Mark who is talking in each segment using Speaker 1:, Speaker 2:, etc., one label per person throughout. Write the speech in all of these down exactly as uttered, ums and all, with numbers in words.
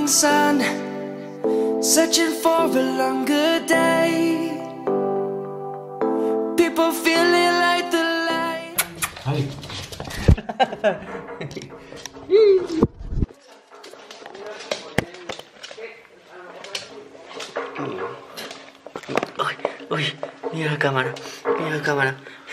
Speaker 1: sun, searching for a longer day. People feeling like the light.
Speaker 2: Ay. Uy, uy, mira la cámara, mira la cámara.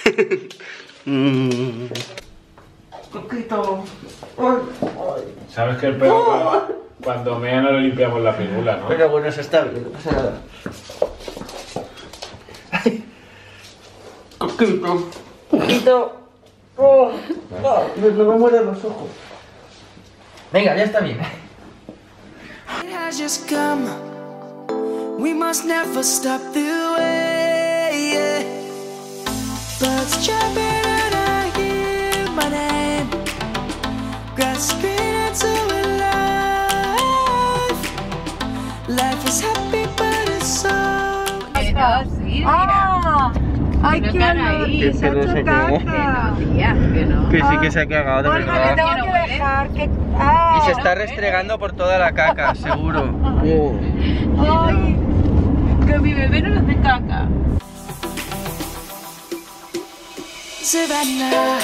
Speaker 2: mm. Coquito.
Speaker 3: Sabes que el perro cuando, cuando mea no le limpiamos la pirula, ¿no?
Speaker 2: Pero bueno, eso está bien, no pasa nada. Ay. Coquito. Coquito. Oh, oh, me, me mueren los ojos. Venga, ya está bien.
Speaker 1: It has just come. We must never stop the way. Yeah. Birds chirping and I hear my name, grasping into a life. Life is happy, but it's so.
Speaker 4: ¡Ah! ¡Ay, qué honor!
Speaker 2: Que se no sé qué. Que sí que se ha cagado de
Speaker 4: Olga, te
Speaker 2: verdad.
Speaker 4: tengo que dejar que... ¡Ah!
Speaker 2: Y se está restregando por toda la caca, seguro.
Speaker 4: ¡Ay!
Speaker 5: Que mi bebé no le hace caca.
Speaker 1: Savannah,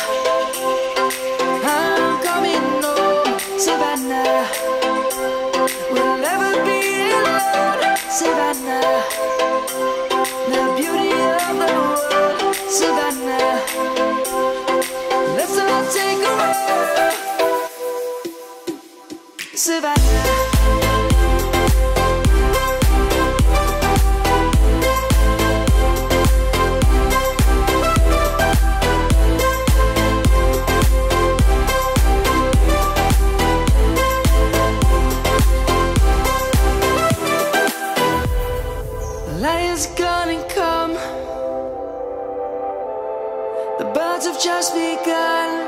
Speaker 1: I'm coming home. Savannah, we'll never be alone. Savannah, the beauty of the world. Savannah, let's all take a walk. Savannah. Lion's gonna come. The birds have just begun.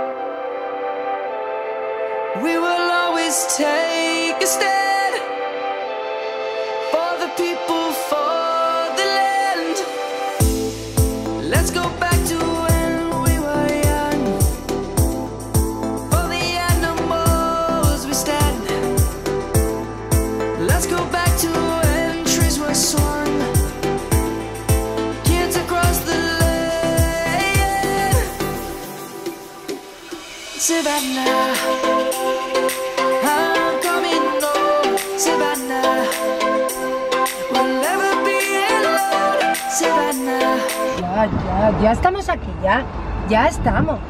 Speaker 1: We will always take a stand for the people, for the land. Let's go back to when we were young. For the animals we stand. Let's go back to when trees were swung. Savannah, I'm coming home. Savannah, we'll never be alone. Savannah.
Speaker 4: Ya, ya, ya estamos aquí, ya, ya estamos.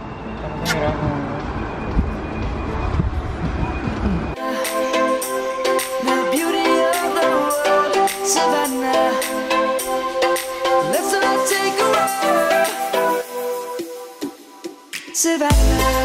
Speaker 1: The beauty of the world. Savannah, let's all take a walk. Savannah.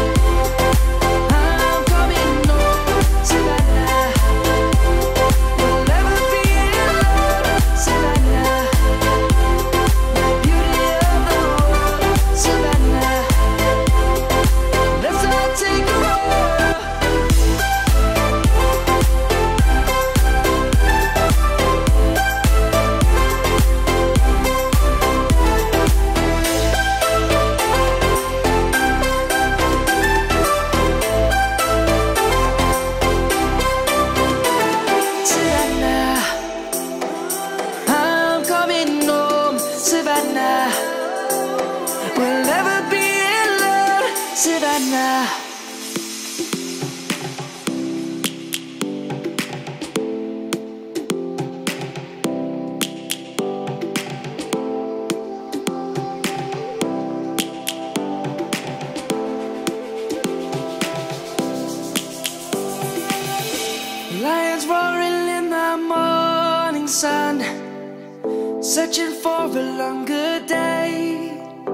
Speaker 1: Savannah, we'll never be alone. Savannah. Lions roaring in the morning sun, searching for a longer day.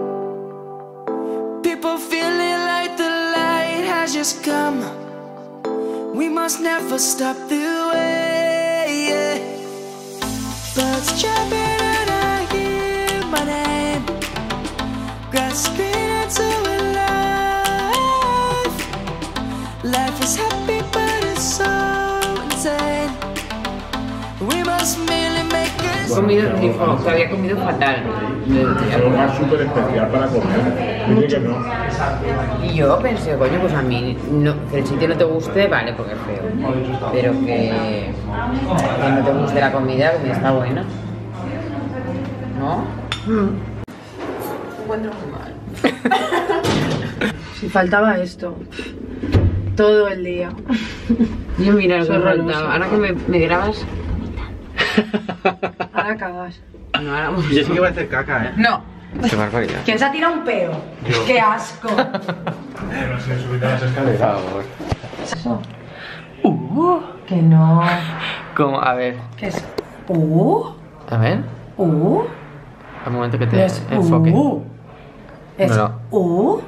Speaker 1: People feeling like the light has just come. We must never stop the way. Yeah. Birds chirping and I hear my name, grasping into a life. Life is happy, but it's so insane. We must merely make it.
Speaker 6: comido, dijo que había comido fatal.
Speaker 3: Algo más súper especial para comer. Dice que no.
Speaker 6: Y yo pensé, coño, pues a mí, no, que el sitio no te guste, vale, porque es feo. Pero que, que no te guste la comida, que está buena. ¿No? Mm. Encuentro muy mal.
Speaker 5: Si faltaba esto. Todo el día.
Speaker 6: Yo mira lo que
Speaker 5: Soy
Speaker 6: me
Speaker 5: horrorosa.
Speaker 6: faltaba. Ahora que me, me grabas.
Speaker 5: Ahora cagas.
Speaker 6: No, ahora...
Speaker 2: Yo sí que voy a hacer caca, ¿eh?
Speaker 5: No.
Speaker 2: Qué barbaridad.
Speaker 5: ¿Quién se ha tirado un peo? ¡Qué asco!
Speaker 3: Pero si subiste las escaleras.
Speaker 5: Eso. Uh, que no.
Speaker 2: ¿Cómo? A ver.
Speaker 5: ¿Qué es? Uh,
Speaker 2: A ver.
Speaker 5: uh.
Speaker 2: Un momento que te
Speaker 5: No es
Speaker 2: enfoque.
Speaker 5: uh. Es
Speaker 2: No, no.
Speaker 5: uh.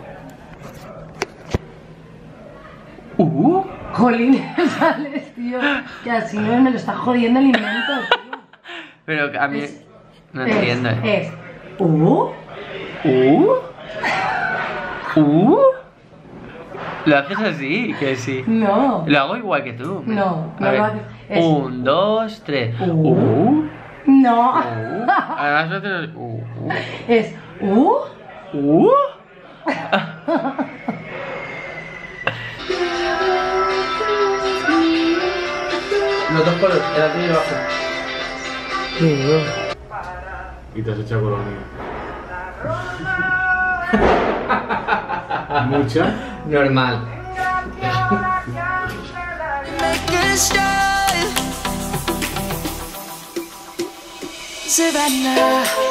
Speaker 2: Uh.
Speaker 5: Jolín, sales, tío. Que así no me lo está jodiendo el invento, tío.
Speaker 2: Pero a mí.
Speaker 5: Es-
Speaker 2: No
Speaker 5: es,
Speaker 2: entiendo. ¿eh?
Speaker 5: Es uh.
Speaker 2: Uh. Uh. Lo haces así, que sí.
Speaker 5: No.
Speaker 2: Lo hago igual que tú.
Speaker 5: No,
Speaker 2: A
Speaker 5: no
Speaker 2: ver.
Speaker 5: lo haces. Es-
Speaker 2: Un, dos, tres.
Speaker 5: Uh.
Speaker 2: Uh.
Speaker 5: No.
Speaker 2: Uh. Además, no te lo- Uh.
Speaker 5: Es uh.
Speaker 2: Uh. Los dos colores, el alto y el bajo.
Speaker 3: Y te has echado colonia. ¿Mucha?
Speaker 2: Normal.
Speaker 1: Make a style. Savannah.